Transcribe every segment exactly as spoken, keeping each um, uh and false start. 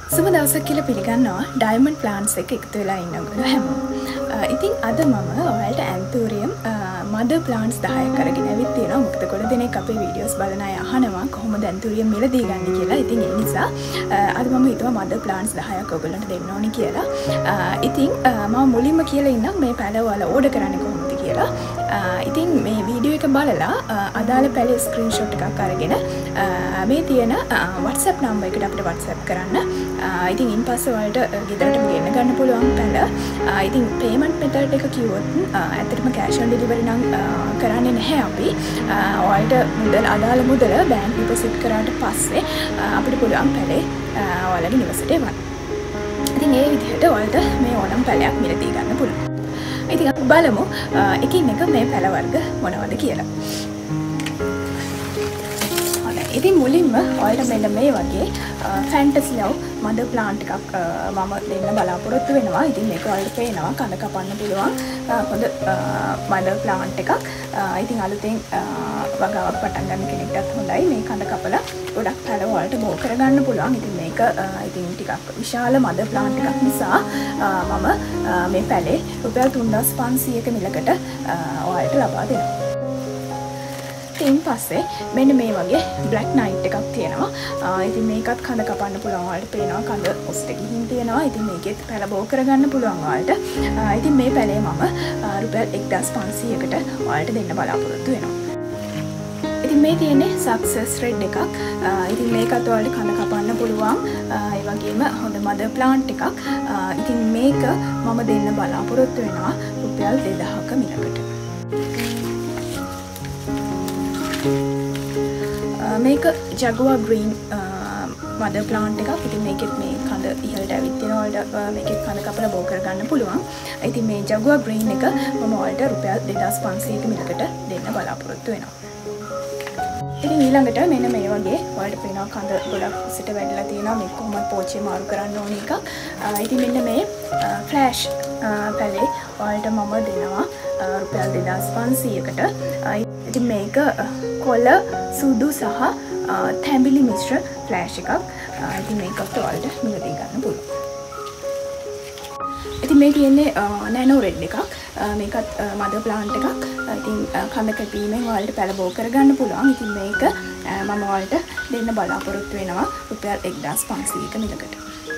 සුබ දවසක් කියලා පිළිගන්නවා ඩයමන්ඩ් ප්ලාන්ට්ස් එක එකතු වෙලා ඉන්නකොට හැමෝම. ඉතින් අද මම ඔයාලට ඇන්තූරියම් මදර් ප්ලාන්ට්ස් දහයක් අරගෙන ඇවිත් තියෙනවා. මොකද ගොඩ දෙනෙක් අපේ වීඩියෝස් බලන අය අහනවා කොහොමද ඇන්තූරියම් මිලදී ගන්න කියලා. ඉතින් ඒ නිසා අද මම හිතුවා මදර් ප්ලාන්ට්ස් දහයක් ඔයගොල්ලන්ට දෙන්න ඕනි කියලා. ඉතින් මම මුලින්ම කියලා ඉන්නම් මේ පැල ඔයාලා ඕඩර් කරන්නේ කොහොමද කියලා. ඉතින් මේ වීඩියෝ එක බලලා අදාළ පැලේ ස්ක්‍රීන්ෂොට් එකක් අරගෙන මේ තියෙන WhatsApp නම්බර් එකට අපිට WhatsApp කරන්න. ඉතින් ඉන් පස්සේ ඔයාලට ගෙදරටම ගෙන්න ගන්න පුළුවන් පැල. ඉතින් payment method එක කිව්වොත් ඇත්තටම cash on delivery නම් කරන්නේ නැහැ අපි. ඔයාලට මුදල් අදාළ මුදල බැංක් ඩිපොසිට් කරාට පස්සේ අපිට පුළුවන් පැලේ ඔයාලගේ නිවසට එවන්න. ඉතින් ඒ විදිහට ඔයාලට මේ ඕනම පැලයක් මිලදී ගන්න පුළුවන්. ඉතින් අපි බලමු එකින් එක මේ පැල වර්ග මොනවද කියලා. ඉතින් මුලින්ම ඔයාලට මෙන්න මේ වගේ ෆැන්ටසි ලව් මදර් ප්ලාන්ට් එකක් මම දෙන්න බලාපොරොත්තු වෙනවා. ඉතින් මේක ඔයාලට පේනවා කඳ කපන්න පුළුවන් හොඳ මදර් ප්ලාන්ට් එකක්. ඉතින් අලුතෙන් වගාවක් පටන් ගන්න කෙනෙක්ටත් හොඳයි. මේ කඳ කපලා ගොඩක් පැල ඔයාලට බෝ කරගන්න පුළුවන්. ඉතින් මේක ඉතින් ටිකක් විශාල මදර් ප්ලාන්ට් එකක් නිසා මම මේ පැලේ රුපියල් තුන්දාස් පන්සීයක මිලකට ඔයාලට ලබා දෙනවා. ඉතින් පස්සේ මෙන්න මේ වගේ බ්ලැක් නයිට් එකක් තියෙනවා. ඉතින් මේකත් කඳ කපන්න පුළුවන්. ඔයාලට පේනවා කඳ ඔස්ට ගිහින් තියෙනවා. ඉතින් මේකෙත් පැල බෝ කරගන්න පුළුවන් ඔයාලට. ඉතින් මේ පැලේ මම රුපියල් එක්දාස් පන්සීයකට ඔයාලට දෙන්න බලාපොරොත්තු වෙනවා. ඉතින් මේ තියෙන්නේ සක්සස් රෙඩ් එකක්. ඉතින් මේකත් ඔයාලට කඳ කපන්න පුළුවන්. ඒ වගේම හොඳ මදර් ප්ලාන්ට් එකක්. ඉතින් මේක මම දෙන්න බලාපොරොත්තු වෙනවා රුපියල් දෙදාහක මිලකට. මේක ජගුවා ග්‍රීන් මදර් ප්ලාන්ට් එකක්. ඉතින් මේකෙත් මේ කඳ ඉහළට ඇවිත් තියෙනවා. ඔයාලට මේකෙත් කඳ කපලා බෝ කරගන්න පුළුවන්. ඉතින් මේ ජගුවා ග්‍රීන් එක මම ඔයාලට රුපියල් දෙදාස් පන්සීයක මිලකට දෙන්න බලාපොරොත්තු වෙනවා. ඉතින් ඊළඟට මෙන්න මේ වගේ ඔයාලට පේනවා කඳ ගොඩක් උසට වැඩිලා තියෙනවා. මේක කොහොමද පෝච්චිය මාරු කරන්න ඕන එකක්. ඉතින් මෙන්න මේ ෆ්ලෑෂ් පැලේ ඔයාලට මම දෙනවා රුපියල් දෙදාස් පන්සීයකට. ඉතින් මේක කොළ සුදු සහ තැඹිලි මිශ්‍ර ෆ්ලෑෂ් එකක්. ඉතින් මේකත් ඔයාලට මිලදී ගන්න පුළුවන්. ඉතින් මේ තියෙන්නේ නැනෝ රෙඩ් එකක්. මේකත් මදර් ප්ලාන්ට් එකක්. ඉතින් කඳ කැපීමෙන් ඔයාලට පැල බෝ කරගන්න පුළුවන්. ඉතින් මේක මම ඔයාලට දෙන්න බලාපොරොත්තු වෙනවා රුපියල් එක්දාස් පන්සීයක මිලකට.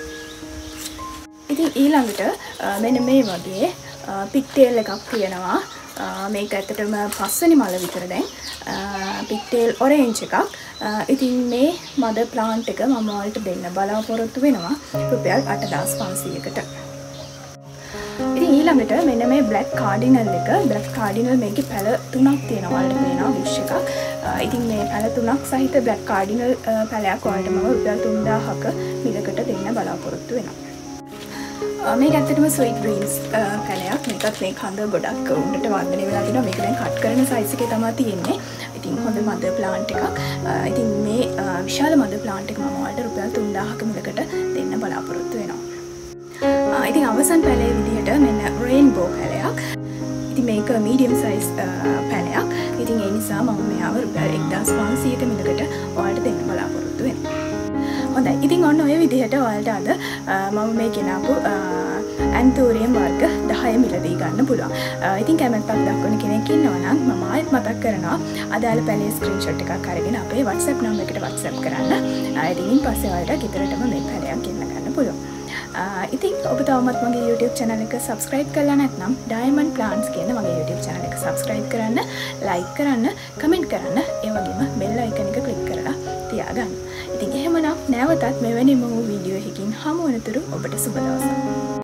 ඉතින් ඊළඟට මෙන්න මේ වගේ පික්ටේල් එකක් තියෙනවා. මේක ඇත්තටම පස්වෙනි මල විතර දැන් පික්ටේල් ඔරේන්ජ් එකක්. ඉතින් මේ මදර් ප්ලාන්ට් එක මම ඔයාලට දෙන්න බලාපොරොත්තු වෙනවා රුපියල් අටදාස් පන්සීයකට. ඉතින් ඊළඟට මෙන්න මේ බ්ලැක් කාඩිනල් එක. බ්ලැක් කාඩිනල් මේකේ පැල තුනක් තියෙනවා. ඔයාලට පේනවා විශ් එකක්. ඉතින් මේ පැල තුනක් සහිත බ්ලැක් කාඩිනල් පැලයක් ඔයාලට මම රුපියල් තුන්දාහක මිලකට දෙන්න බලාපොරොත්තු වෙනවා. මේක ඇත්තටම ස්වීට් ඩ්‍රීම්ස් පැලයක්. මේකත් මේ කඳ ගොඩක් උඩට වර්ධනය වෙලා තිනවා. මේක දැන් කට් කරන සයිස් එකේ තමයි තියෙන්නේ. ඉතින් හොඳ මදර් ප්ලාන්ට් එකක්. ඉතින් මේ විශාල මදර් ප්ලාන්ට් එක මම ඔයාලට රුපියල් තුන්දාහක මිලකට දෙන්න බලාපොරොත්තු වෙනවා. ඉතින් අවසන් පැලේ විදිහට මෙන්න රේන්බෝ පැලයක්. ඉතින් මේක මීඩියම් සයිස් පැලයක්. ඉතින් ඒ නිසා මම මෙයාව රුපියල් එක්දාස් පන්සීයක මිලකට ඔයාලට දෙන්න බලාපොරොත්තු වෙනවා. හොඳයි. ඉතින් ඔන්න ඔය විදිහට ඔයාලට අද මම මේ ගෙනාපු ඇන්තූරියම් වර්ග දහය මිලදී ගන්න පුළුවන්. ඉතින් කැමැත්තක් දක්වන කෙනෙක් ඉන්නවා නම් මම ආයෙත් මතක් කරනවා අදාළ පැලේ ස්ක්‍රීන්ෂොට් එකක් අරගෙන අපේ WhatsApp නම්බර් එකට WhatsApp කරන්න. ඉතින් ඉන් පස්සේ ඔයාලට ගෙදරටම මේ පැලයක් ගෙන්න ගන්න පුළුවන්. ඉතින් ඔබ තවමත් මගේ YouTube channel එක subscribe කරලා නැත්නම් Diamond Plants කියන මගේ YouTube channel එක subscribe කරන්න, like කරන්න, comment කරන්න, ඒ වගේම bell icon එක click කරලා තියාගන්න. ඉතින් එහෙමනම් නැවතත් මෙවැනිම වීඩියෝ එකකින් හමු වෙනතුරු ඔබට සුබ දවසක්.